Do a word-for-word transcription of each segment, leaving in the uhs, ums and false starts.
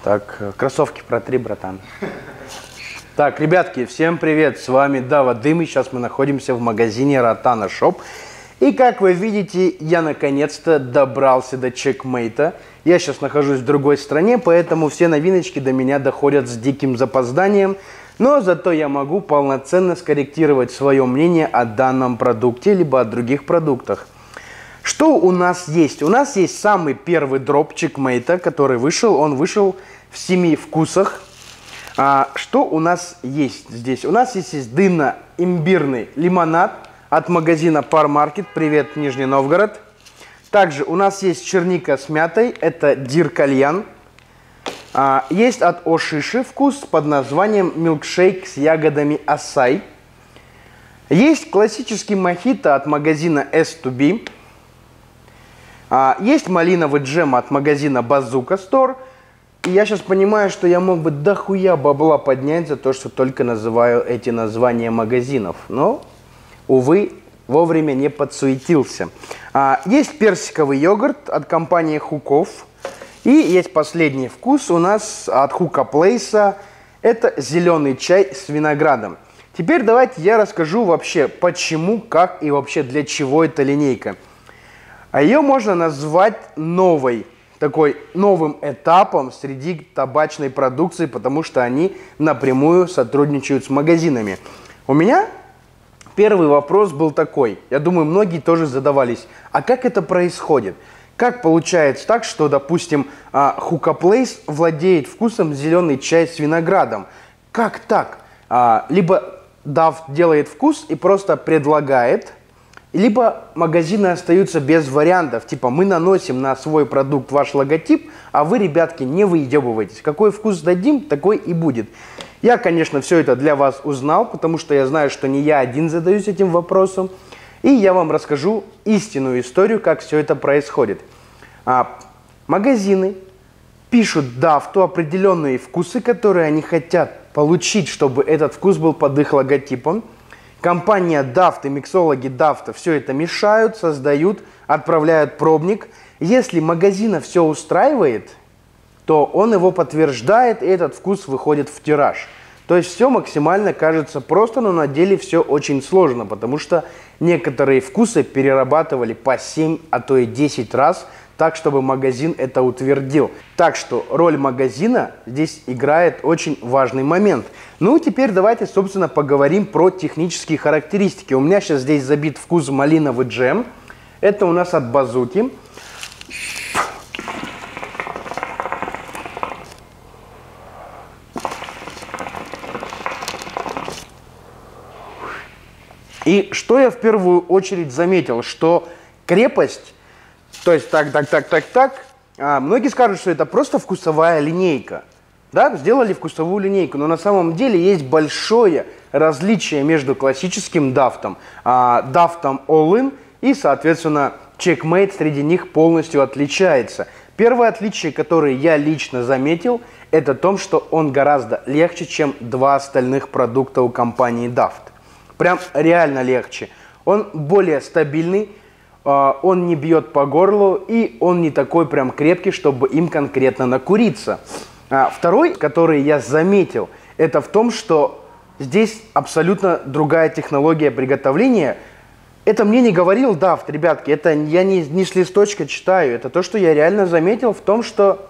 Так, кроссовки протри, братан. Так, ребятки, всем привет, с вами Дава Дым, и сейчас мы находимся в магазине Ротана Шоп. И как вы видите, я наконец-то добрался до чекмейта. Я сейчас нахожусь в другой стране, поэтому все новиночки до меня доходят с диким запозданием. Но зато я могу полноценно скорректировать свое мнение о данном продукте, либо о других продуктах. Что у нас есть? У нас есть самый первый дроп чекмейта, который вышел. Он вышел в семи вкусах. А, что у нас есть здесь? У нас есть, есть дынно-имбирный лимонад от магазина Par Market. Привет, Нижний Новгород. Также у нас есть черника с мятой. Это Дир Кальян. А, есть от Ошиши вкус под названием милкшейк с ягодами асай. Есть классический мохито от магазина эс ту би. А, есть малиновый джем от магазина Bazooka Store. И я сейчас понимаю, что я мог бы дохуя бабла поднять за то, что только называю эти названия магазинов. Но, увы, вовремя не подсуетился. А, есть персиковый йогурт от компании Хуков. И есть последний вкус у нас от Хука Плейса. Это зеленый чай с виноградом. Теперь давайте я расскажу вообще, почему, как и вообще для чего эта линейка. А ее можно назвать новой, такой новым этапом среди табачной продукции, потому что они напрямую сотрудничают с магазинами. У меня первый вопрос был такой, я думаю, многие тоже задавались, а как это происходит? Как получается так, что, допустим, Хука Плейс владеет вкусом зеленый чай с виноградом? Как так? Либо Дав делает вкус и просто предлагает, либо магазины остаются без вариантов. Типа мы наносим на свой продукт ваш логотип, а вы, ребятки, не выебывайтесь. Какой вкус дадим, такой и будет. Я, конечно, все это для вас узнал, потому что я знаю, что не я один задаюсь этим вопросом. И я вам расскажу истинную историю, как все это происходит. А, магазины пишут Дафту определенные вкусы, которые они хотят получить, чтобы этот вкус был под их логотипом. Компания Дафт и миксологи Дафта все это мешают, создают, отправляют пробник. Если магазина все устраивает, то он его подтверждает, и этот вкус выходит в тираж. То есть все максимально кажется просто, но на деле все очень сложно, потому что некоторые вкусы перерабатывали по семь, а то и десять раз, так, чтобы магазин это утвердил. Так что роль магазина здесь играет очень важный момент. Ну, теперь давайте, собственно, поговорим про технические характеристики. У меня сейчас здесь забит вкус малиновый джем. Это у нас от Базуки. И что я в первую очередь заметил, что крепость, то есть так, так, так, так, так, а, многие скажут, что это просто вкусовая линейка. Да, сделали вкусовую линейку, но на самом деле есть большое различие между классическим дафтом, а, дафтом All-In и, соответственно, чекмейт среди них полностью отличается. Первое отличие, которое я лично заметил, это то, что он гораздо легче, чем два остальных продукта у компании Дафт. Прям реально легче. Он более стабильный, он не бьет по горлу, и он не такой прям крепкий, чтобы им конкретно накуриться. Второй, который я заметил, это в том, что здесь абсолютно другая технология приготовления. Это мне не говорил Дафт, ребятки, это я не, не с листочка читаю, это то, что я реально заметил в том, что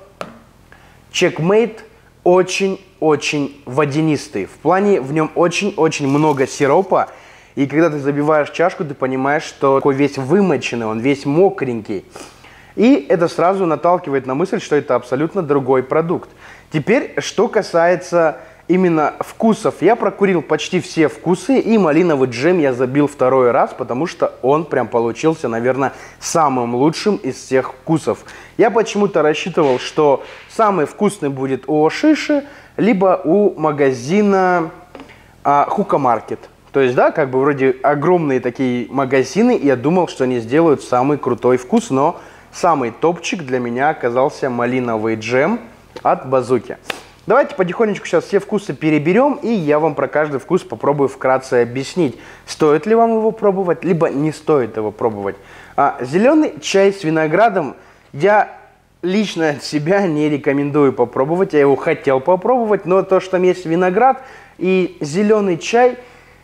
чекмейт очень-очень водянистый. В плане в нем очень-очень много сиропа. И когда ты забиваешь чашку, ты понимаешь, что такой весь вымоченный, он весь мокренький. И это сразу наталкивает на мысль, что это абсолютно другой продукт. Теперь, что касается именно вкусов. Я прокурил почти все вкусы, и малиновый джем я забил второй раз, потому что он прям получился, наверное, самым лучшим из всех вкусов. Я почему-то рассчитывал, что самый вкусный будет у Ошиши, либо у магазина а, Хука Маркет. То есть, да, как бы вроде огромные такие магазины, и я думал, что они сделают самый крутой вкус, но самый топчик для меня оказался малиновый джем от Базуки. Давайте потихонечку сейчас все вкусы переберем, и я вам про каждый вкус попробую вкратце объяснить, стоит ли вам его пробовать, либо не стоит его пробовать. А, зеленый чай с виноградом я лично от себя не рекомендую попробовать. Я его хотел попробовать, но то, что там есть виноград и зеленый чай,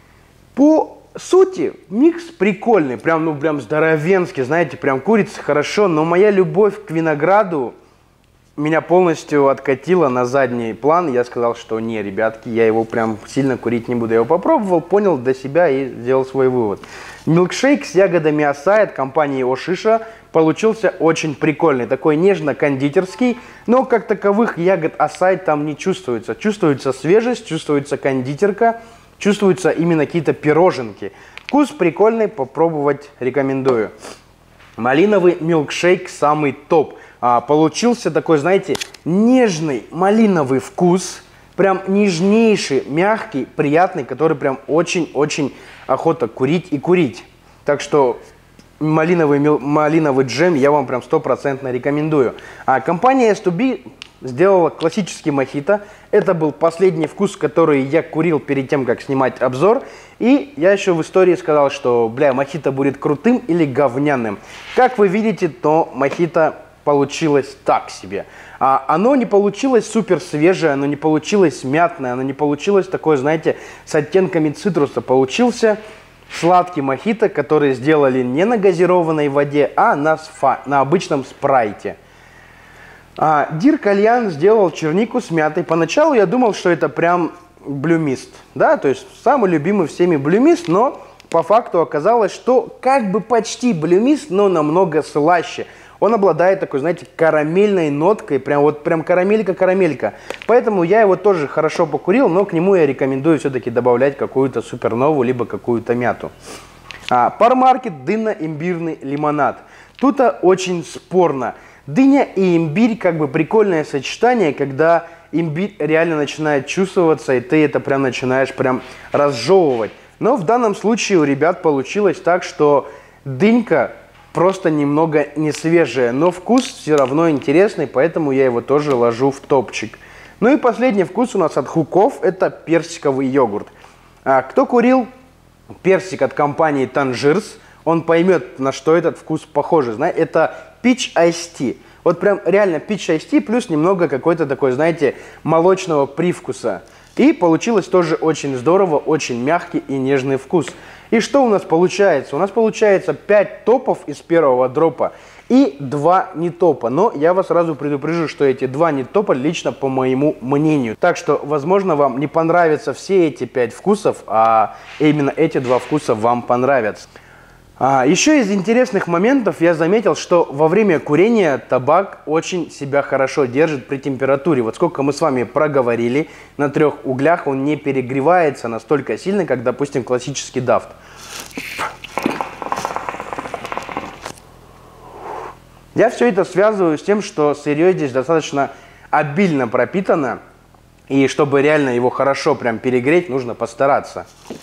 по сути, микс прикольный. Прям, ну, прям здоровенский, знаете, прям курица хорошо. Но моя любовь к винограду меня полностью откатила на задний план. Я сказал, что не, ребятки, я его прям сильно курить не буду. Я его попробовал, понял для себя и сделал свой вывод. Милкшейк с ягодами Acai от компании Ошиша получился очень прикольный. Такой нежно-кондитерский, но как таковых ягод Acai там не чувствуется. Чувствуется свежесть, чувствуется кондитерка, чувствуются именно какие-то пироженки. Вкус прикольный, попробовать рекомендую. Малиновый милкшейк самый топ. А, получился такой, знаете, нежный малиновый вкус. Прям нежнейший, мягкий, приятный, который прям очень-очень охота курить и курить. Так что малиновый, малиновый джем я вам прям стопроцентно рекомендую. А компания эс ту би сделала классический мохито. Это был последний вкус, который я курил перед тем, как снимать обзор. И я еще в истории сказал, что, бля, мохито будет крутым или говняным. Как вы видите, то мохито получилось так себе. А оно не получилось супер свежее, оно не получилось мятное, оно не получилось такое, знаете, с оттенками цитруса. Получился сладкий мохито, который сделали не на газированной воде, а на, сфа, на обычном спрайте. А, Дир Кальян сделал чернику с мятой. Поначалу я думал, что это прям блюмист, да, то есть самый любимый всеми блюмист, но по факту оказалось, что как бы почти блюмист, но намного слаще. Он обладает такой, знаете, карамельной ноткой, прям вот прям карамелька-карамелька. Поэтому я его тоже хорошо покурил, но к нему я рекомендую все-таки добавлять какую-то супернову, либо какую-то мяту. А, Пармаркет дынно-имбирный лимонад. Тут очень спорно. Дыня и имбирь как бы прикольное сочетание, когда имбирь реально начинает чувствоваться, и ты это прям начинаешь прям разжевывать. Но в данном случае у ребят получилось так, что дынька просто немного не свежая, но вкус все равно интересный, поэтому я его тоже ложу в топчик. Ну и последний вкус у нас от Хуков, это персиковый йогурт. А, кто курил персик от компании Танжирс, он поймет, на что этот вкус похож. Знаете, это Peach Iced Tea. Вот прям реально Peach Iced Tea плюс немного какой-то такой, знаете, молочного привкуса. И получилось тоже очень здорово, очень мягкий и нежный вкус. И что у нас получается? У нас получается пять топов из первого дропа и два не топа. Но я вас сразу предупрежу, что эти два не топа лично по моему мнению. Так что, возможно, вам не понравятся все эти пять вкусов, а именно эти два вкуса вам понравятся. А, еще из интересных моментов я заметил, что во время курения табак очень себя хорошо держит при температуре. Вот сколько мы с вами проговорили, на трех углях он не перегревается настолько сильно, как, допустим, классический дафт. Я все это связываю с тем, что сырье здесь достаточно обильно пропитано, и чтобы реально его хорошо прям перегреть, нужно постараться.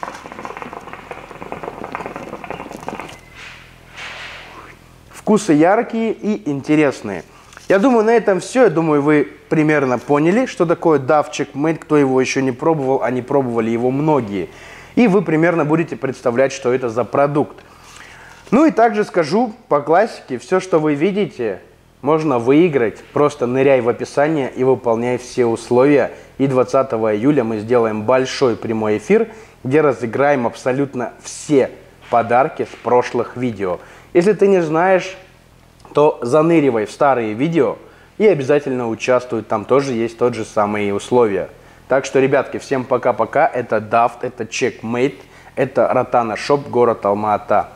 Вкусы яркие и интересные. Я думаю, на этом все. Я думаю, вы примерно поняли, что такое дафт Checkmate. Кто его еще не пробовал, а не пробовали его многие. И вы примерно будете представлять, что это за продукт. Ну и также скажу по классике, все, что вы видите, можно выиграть. Просто ныряй в описание и выполняй все условия. И двадцатого июля мы сделаем большой прямой эфир, где разыграем абсолютно все подарки с прошлых видео. Если ты не знаешь, то заныривай в старые видео и обязательно участвуй. Там тоже есть тот же самые условия. Так что, ребятки, всем пока-пока. Это дафт, это Checkmate, это Ротана Шоп, город Алма-Ата.